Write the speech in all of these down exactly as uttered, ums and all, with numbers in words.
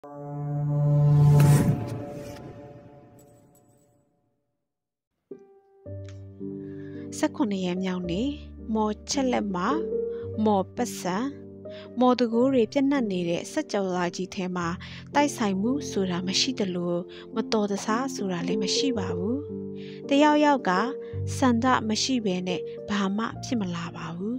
สักคนในยามยาวนี้หมอเชลมาหมอปัสสะหมอตะกูเรียบจะนั่นนี่แหละสัจจวาจีเทมาใต้สายมูสุราไม่ใช่ตะลูมาโตตะซาสุราเลยไม่ใช่บ่าวแต่ยาวยาวกะสันดาไม่ใช่เบเน่บามาพิมลาบ่าว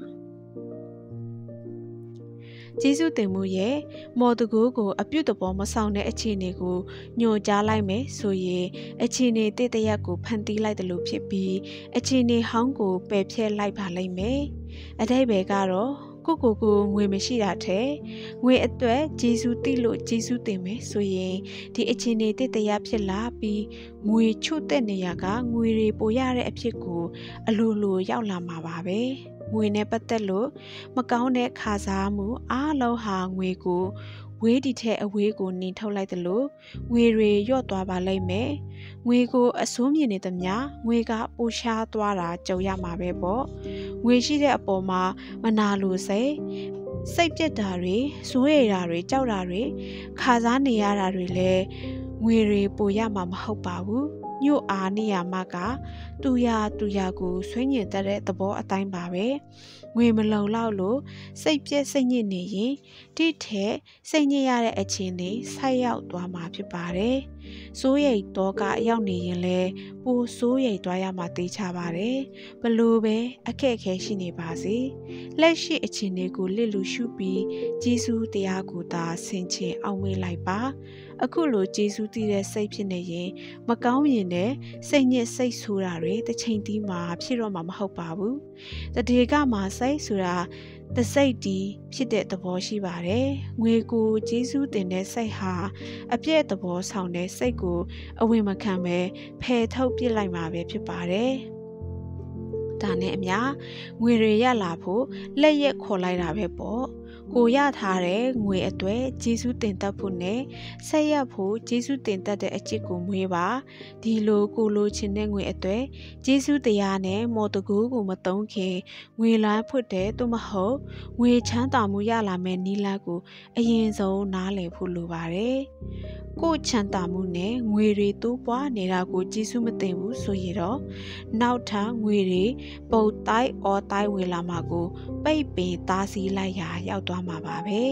ကျေးဇူးတင်မှုရဲ့မော်တကူကိုအပြုတ်တပေါ်မဆောင်တဲ့အခြေအနေကိုညွှန်ကြားလိုက်မယ်ဆိုရင်အခြေအနေတည်တရက်ကိုဖန်တီးလိုက်တယ်လို့ဖြစ်ပြီးအခြေအနေဟောင်းကိုပယ်ဖျက်လိုက်ပါလိမ့်မယ်အတိတ်ဘယ်ကတော့ကိုကိုကိုငွေမရှိတာတဲ့ငွေအတွက်ကျေးဇူးတိလို့ကျေးဇူးတင်မယ်ဆိုရင်ဒီအခြေအနေတည်တရက်ဖြစ်လာပြီးငွေချို့တဲ့နေရာကငွေတွေပိုရတဲ့အဖြစ်ကိုအလိုလိုရောက်လာမှာပါပဲငွေနဲ့ပတ်သက်လို့မကောင်းတဲ့ခါစားမှုအားလုံးဟာငွေကိုဝေးဒီတဲ့အဝေးကိုနှင်ထုတ်လိုက်တယ်လို့ငွေတွေလျော့သွားပါလိမ့်မယ်ငွေကိုအစိုးမြင်နေသမျှငွေကပိုရှားသွားတာကြုံရမှာပဲပေါ့ငွေရှိတဲ့အပေါ်မှာမနာလိုစိတ်စိတ်ပြက်တာတွေစိုးရိမ်တာတွေကြောက်တာတွေခါစားနေရတာတွေလည်းငွေတွေပိုရမှာမဟုတ်ပါဘူးညို့အားနေရမှာကတူရတူရကိုဆွေးညင်တဲ့သဘောအတိုင်းပါပဲငွေမလုံလောက်လို့စိတ်ပြက်စိတ်ညစ်နေရင်တိထဲစိတ်ညစ်ရတဲ့အခြေအနေဆိုက်ရောက်သွားမှာဖြစ်ပါတယ်စိုးရိမ်တော့ကရောက်နေရင်လည်းပိုစိုးရိမ်သွားရမှာသိချပါတယ်ဘလို့ပဲအခက်အခဲရှိနေပါစေလက်ရှိအခြေအနေကိုလစ်လူရှုပြီးကျေးဇူးတရားကိုသာဆင်ခြင်အောင်မေးလိုက်ပါအခုလိုကျေးဇူးတည်တဲ့စိတ်ဖြစ်နေရင်မကောင်းရင်လည်းစိတ်ညစ်စိတ်ဆိုးတာတွေတစ်ချိန်တီးမှာဖြစ်တော့မှာမဟုတ်ပါဘူးတတိကမှာစိတ်ဆိုတာတစိတ်တီးဖြစ်တဲ့သဘောရှိပါတယ်ငွေကိုကျေးဇူးတင်တဲ့စိတ်ဟာအပြည့်သဘောဆောင်တဲ့စိတ်ကိုအဝင်မခံပဲဖယ်ထုတ်ပြစ်လိုက်မှာပဲဖြစ်ပါတယ်ဒါနဲ့အမျှငွေတွေရလာဖို့လက်ရက်ခေါ်လိုက်တာပဲပေါ့ကိုရထားတဲ့ငွေအတွေ့ကျေးဇူးတင်တတ်ဖို့နဲ့ဆက်ရဖို့ကျေးဇူးတင်တတ်တဲ့အကျင့်ကိုမွေးပါဒီလိုကိုလိုချင်တဲ့ငွေအတွေ့ကျေးဇူးတရားနဲ့မော်တကူကိုမတုံးခင်ငွေလန်းဖွတ်တဲ့သို့မဟုတ်ငွေချမ်းသာမှုရလာမယ့်နီလာကိုအရင်ဆုံးနားလည်ဖို့လိုပါတယ်ကိုချမ်းသာမှုနဲ့ငွေတွေတိုးပွားနေတာကိုကျေးဇူးမတင်ဘူးဆိုရင်တော့နောက်ထပ်ငွေတွေပုတ်တိုက်အော်တိုက်ဝင်လာမှာကိုပိတ်ပင်သားစီးလိုက်ရာရောက်သွားမှာပါပဲ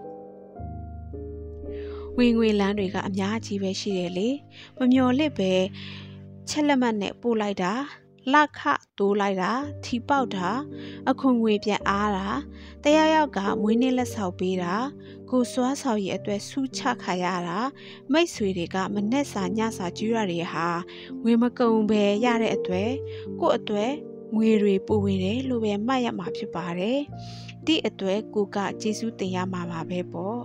ဝင်ငွေလမ်းတွေကအများကြီးပဲရှိတယ်လေမမျော်လင့်ပဲချက်လက်မှတ်နဲ့ပို့လိုက်တာလက်ခတိုးလိုက်တာထီပေါက်တာအခွန်ငွေပြန်အားတာတရားရောက်ကမွေးနေ့လက်ဆောက်ပေးတာကိုစွားဆောင်ရဲ့အတွက်ဆူချခါရတာမိတ်ဆွေတွေကမနဲ့စာညစာကျူးရတွေဟာငွေမကုန်ပဲရတဲ့အတွက်ကို့အတွက်ငွေတွေပို့ဝင်တယ်လို့ပဲမှတ်ရမှာဖြစ်ပါတယ်ဒီအတွက်ကိုကကျေးဇူးတင်ရမှာပါပဲပေါ့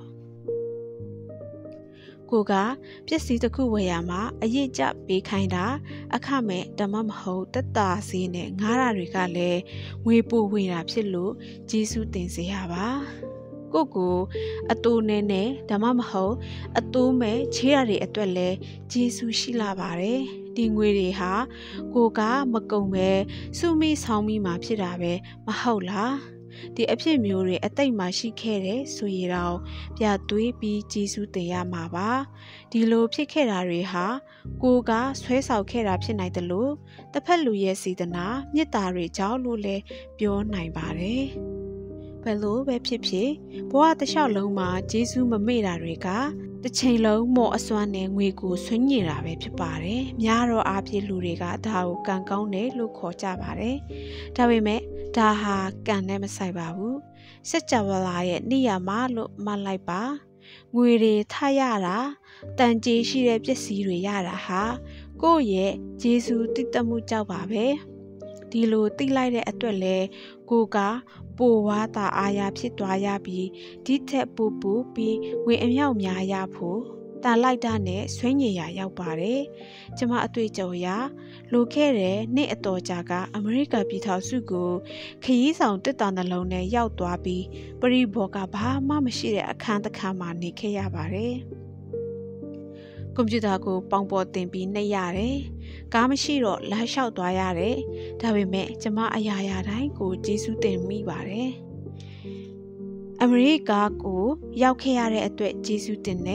ကိုကပစ္စည်းတစ်ခုဝယ်ရမှာအရေးကြပေးခိုင်းတာအခမဲ့ဓမ္မမဟုတ်တက်တာစီးနဲ့ငားတာတွေကလည်းငွေပို့ဝင်တာဖြစ်လို့ကျေးဇူးတင်စေရပါကိုကိုအတူနဲ့နဲ့ဓမ္မမဟုတ်အတူမဲ့ချေးရတဲ့အတွက်လည်းကျေးဇူးရှိလာပါတယ်ဒီငွေတွေဟာကိုကမကုန်ပဲစုမိဆောင်မိမှာဖြစ်တာပဲမဟုတ်လားဒီအဖြစ်မျိုးတွေအတိတ်မှာရှိခဲ့တယ်ဆိုရင်တော့ပြသွေးပြီးကျေးဇူးတင်ရမှာပါဒီလိုဖြစ်ခဲ့တာတွေဟာကိုကဆွဲဆောင်ခဲ့တာဖြစ်နိုင်တယ်လို့တစ်ဖက်လူရဲ့စေတနာမေတ္တာတွေကြောင့်လို့လည်းပြောနိုင်ပါတယ်ဘယ်လိုပဲဖြစ်ဖြစ်ဘဝတစ်လျှောက်လုံးမှာကျေးဇူးမမေ့တာတွေကတစ်ချိန်လုံးမော်အစွမ်းနဲ့ငွေကိုဆွညင်တာပဲဖြစ်ပါတယ်များတော့အားဖြင့်လူတွေကဒါကိုကံကောင်းတယ်လို့ခေါ်ကြပါတယ်ဒါပေမဲ့ဒါဟာကံနဲ့မဆိုင်ပါဘူးစัจ java လာရဲ့နေရာမှာလို့မှတ်လိုက်ပါငွေတွေထရတာတန်ကြေးရှိတဲ့ပစ္စည်းတွေရတာဟာကိုယ့်ရဲ့ကျေးဇူးတည်တတ်မှုကြောင့်ပါပဲဒီလိုသိလိုက်တဲ့အတွက်လဲကိုကပိုဝါတာအားရဖြစ်သွားရပြီးဒီထက်ပိုပူပြီးငွေအမြောက်များရဖို့တာလိုက်တာနဲ့ဆွေးညင်ရရောက်ပါတယ်ကျမအတွေ့အကြုံအရလိုခဲ့တဲ့နှစ်အတော်ကြာကအမေရိကန်ပြည်ထောင်စုကိုခရီးဆောင်တစ်တာနှလုံးနဲ့ရောက်သွားပြီးပရိဘောကဘာမှမရှိတဲ့အခန်းတစ်ခန်းမှာနေခဲ့ရပါတယ်ကွန်ပျူတာကိုပေါင်ပေါ်တင်ပြီးနှိပ်ရတယ်ကားမရှိတော့လမ်းလျှောက်သွားရတယ်ဒါပေမဲ့ကျမအရာရာတိုင်းကိုကျေးဇူးတင်မိပါတယ်အမေရိကကိုရောက်ခဲ့ရတဲ့အတွက်ကျေးဇူးတင်တယ်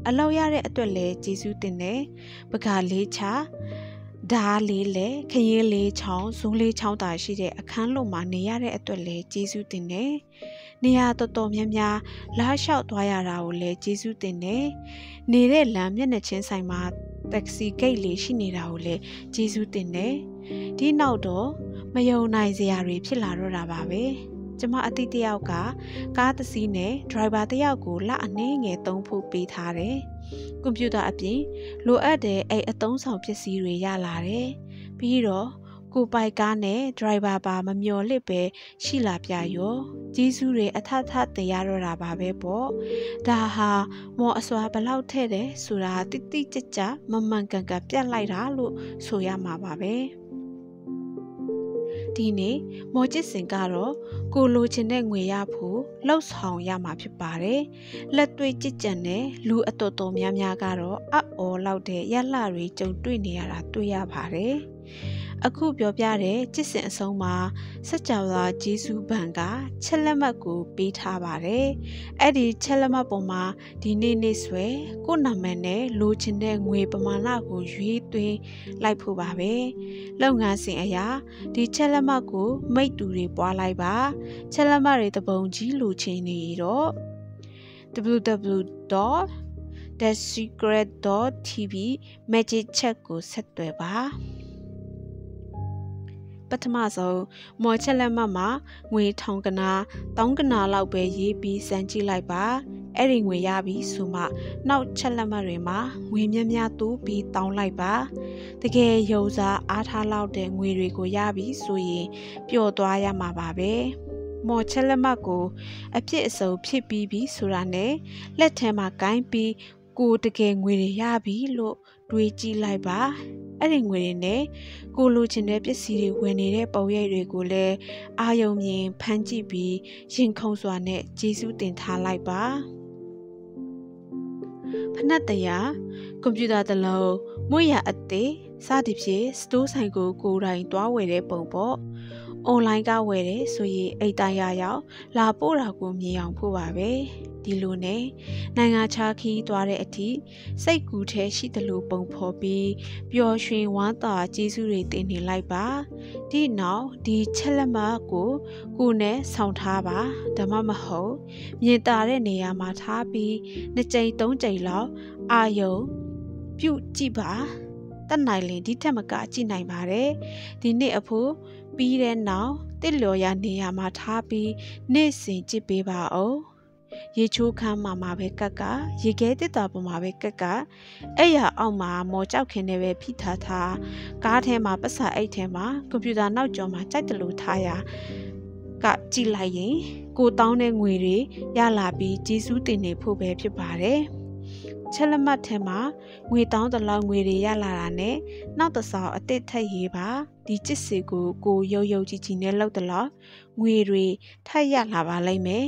အလောက်ရတဲ့အတွက်လည်းကျေးဇူးတင်တယ်ပကားလေးချဓာလေးလေခရင်လေးချောင်းဇုံးလေးချောင်းတာရှိတဲ့အခန်းလုံးမှာနေရတဲ့အတွက်လည်းကျေးဇူးတင်တယ်နေရာတော်တော်များများလာလျှောက်သွားရတာကိုလည်းကျေးဇူးတင်တယ်နေတဲ့လမ်းမျက်နှာချင်းဆိုင်မှာတက္ကစီဂိတ်လေးရှိနေတာကိုလည်းကျေးဇူးတင်တယ်ဒီနောက်တော့မယုံနိုင်စရာတွေဖြစ်လာတော့တာပါပဲကျမအတိတယောက်ကကားတစ်စီးနဲ့ဒရိုင်ဘာတစ်ယောက်ကိုလက်အနှဲငယ်သုံးဖို့ပေးထားတယ်ကွန်ပျူတာအပြင်လိုအပ်တဲ့အဲ့အသုံးဆောင်ပစ္စည်းတွေရလာတယ်ပြီးတော့ကိုပိုက်ကားနဲ့ဒရိုင်ဘာပါမမျော်လင့်ပဲရှိလာပြရောကျေးဇူးတွေအထထတင်ရတော့တာပါပဲပေါ့ဒါဟာမော်အစွာဘလောက်ထဲ့တယ်ဆိုတာတိတိကျကျမမှန်ကန်ကန်ပြတ်လိုက်တာလို့ဆိုရမှာပါပဲဒီနေ့မော်ကျစ်စင်ကတော့ကိုလိုချင်တဲ့ငွေရဖို့လှုပ်ဆောင်ရမှာဖြစ်ပါတယ်လက်တွေ့ကြည်ကြံတဲ့လူအတော်တော်များများကတော့အော်လောက်တဲ့ရလှတွေကြုံတွေ့နေရတာတွေ့ရပါတယ်အခုပြောပြတဲ့ကျစ်စင်အဆုံးမှာစัจ java ဂျေစုဘန်ကချက်လက်မှတ်ကိုပေးထားပါတယ်အဲ့ဒီချက်လက်မှတ်ပေါ်မှာဒီနေ့နေ့ဆွဲကိုနာမည်နဲ့လိုချင်တဲ့ငွေပမာဏကိုရွေးသွင်းလိုက်ဖို့ပါပဲလုပ်ငန်းစဉ်အရာဒီချက်လက်မှတ်ကိုမိတ်တူတွေပွားလိုက်ပါချက်လက်မှတ်တွေတပုံကြီးလိုချင်နေတော့ double-u double-u double-u dot the secret dot t v magic check ကိုဆက်သွယ်ပါပထမဆုံးမော်ချက်လက်မှတ်မှာငွေထောင်ကနာတောင်းကနာလောက်ပဲရေးပြီးစမ်းကြည့်လိုက်ပါအဲ့ဒီငွေရပြီဆိုမှနောက်ချက်လက်မှတ်တွေမှာငွေများများတိုးပြီးတောင်းလိုက်ပါတကယ်ယုံစားအားထားလောက်တဲ့ငွေတွေကိုရပြီဆိုရင်ပျော်သွားရမှာပါပဲမော်ချက်လက်မှတ်ကိုအဖြစ်အစုံဖြစ်ပြီးပြီဆိုတာနဲ့လက်ထဲမှာကိုင်းပြီးကိုတကယ်ငွေတွေရပြီလို့တွေးကြည့်လိုက်ပါအဲ့ဒီငွေတွေနဲ့ကိုလိုချင်တဲ့ပစ္စည်းတွေဝယ်နေတဲ့ပုံရိပ်တွေကိုလည်းအာယုံမြင်ဖမ်းကြည့်ပြီးရင်ခုန်စွာနဲ့ကျေးဇူးတင်ထားလိုက်ပါဖနက်တရာကွန်ပျူတာတစ်လုံးမွေရအသေးစသည်ဖြင့်စတိုးဆိုင်ကိုကိုယ်တိုင်တွားဝယ်တဲ့ပုံပေါ့အွန်လိုင်းကဝယ်တယ်ဆိုရင်အိတ်တိုင်းရရောက်လာပို့တာကိုမြင်အောင်ဖို့ပါပဲဒီလိုနဲ့နိုင်ငံခြားခီးသွားတဲ့အထိစိတ်ကူးထဲရှိတယ်လို့ပုံဖော်ပြီးပျော်ရွှင်ဝမ်းသာကျေးဇူးတွေတင်နေလိုက်ပါဒီနောက်ဒီချက်လက်မှတ်ကိုကိုနဲ့ဆောင်ထားပါဒါမှမဟုတ်မြင်တာတဲ့နေရာမှာထားပြီးနှစ်ကြိမ်သုံးကြိမ်လောက်အာယုံပြုတ်ကြည့်ပါတတ်နိုင်ရင်ဒီထက်မကကြည့်နိုင်ပါတယ်ဒီနေ့အဖို့ပြီးတဲ့နောက်တစ်လျော်ရနေရာမှာထားပြီးနေ့စဉ်ကြည့်ပေးပါအောင်ရေချိုးခမ်းမှာမှာပဲကက်ကရေခဲတစ်တာပေါ်မှာပဲကက်ကအဲ့ရအောက်မှာမော်ကြောက်ခင်းနေပဲဖိထားထားကားထဲမှာပတ်စာအိတ်ထဲမှာကွန်ပျူတာနောက်ကျောမှာကြိုက်တယ်လို့ထားရကကြည့်လိုက်ရင်ကိုတောင်းတဲ့ငွေတွေရလာပြီးကျေးဇူးတင်နေဖို့ပဲဖြစ်ပါတယ်ချက်လက်မှတ်ထဲမှာငွေတောင်းတလောက်ငွေတွေရလာတာနဲ့နောက်တစ်ဆောက်အစ်စ်ထက်ရေးပါဒီကျစ်စီကိုကိုရုပ်ရုပ်ကြည့်ကြည့်နဲ့လောက်တလောက်ငွေတွေထက်ရလာပါလိမ့်မယ်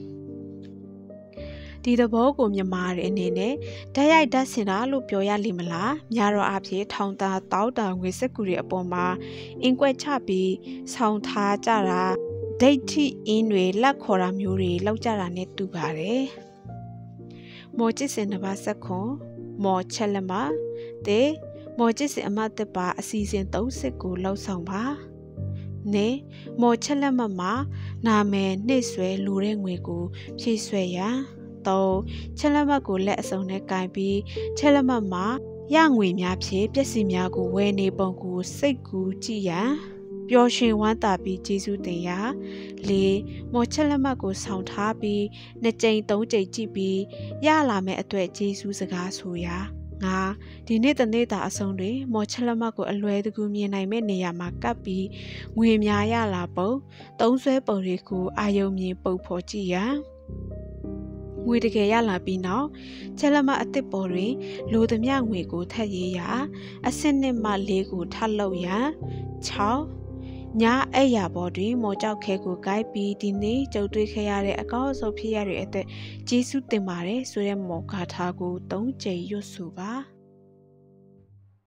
ဒီသဘောကိုမြန်မာတွေအနေနဲ့ဓာတ်ရိုက်ဓာတ်စင်တာလို့ပြောရလိမ့်မလားများတော့အဖြစ်ထောင်တာတောက်တာငွေစက်ကူတွေအပေါ်မှာအင်ကွက်ချပြီးဆောင်းထားကြတာဒိတ်ထိအင်းတွေလက်ခေါ်တာမျိုးတွေလောက်ကြတာနဲ့တူပါတယ်မော်ကျစ်စင်နဘာဆက်ခွန်မော်ချက်လက်မတဲ့မော်ကျစ်စင်အမတ်တပါအစီအစဉ်သုံးစစ်ကိုလှုပ်ဆောင်ပါနေမော်ချက်လက်မမှာနာမည်နှိမ့်ဆွဲလူတဲ့ငွေကိုဖြည့်ဆွဲရန်သုံးချက်လက်မှတ်ကိုလက်အစုံနဲ့ကင်ပြီးချက်လက်မှတ်မှာရငွေများဖြင့်ပစ္စည်းများကိုဝယ်နေပုံကိုစိတ်ကူးကြည့်ရန်ပျော်ရွှင်ဝမ်းသာပြီးကျေးဇူးတင်ရာလေးမော်ချက်လက်မှတ်ကိုဆောင်ထားပြီးနှစ်ကြိမ်သုံးကြိမ်ကြည့်ပြီးရလာမယ့်အတွက်ကျေးဇူးစကားဆိုရာငါဒီနေ့တနေ့တာအဆုံးတွင်မော်ချက်လက်မှတ်ကိုအလွယ်တကူမြင်နိုင်မယ့်နေရာမှာကပ်ပြီးငွေများရလာပုံသုံးဆွဲပုံတွေကိုအာယုံမြင်ပုံဖော်ကြည့်ရန်ငွေတကယ်ရလာပြီးနောက်ချက်လက်မှတ်အသစ်ပေါ်တွင်လိုသမျှငွေကိုထပ်ရေးရာအဆင့်နှစ်မှလေးကိုထပ်လုပ်ရန်၆ညအဲ့ရပေါ်တွင်မော်ကြောက်ခဲကိုကိုက်ပြီးဒီနေ့ကြုံတွေ့ခဲ့ရတဲ့အကောင့်အဆုံးဖြစ်ရတဲ့အတွက်ကျေးဇူးတင်ပါတယ်ဆိုတဲ့မော်ဂါထာကိုသုံးကြိမ်ရွတ်ဆိုပါ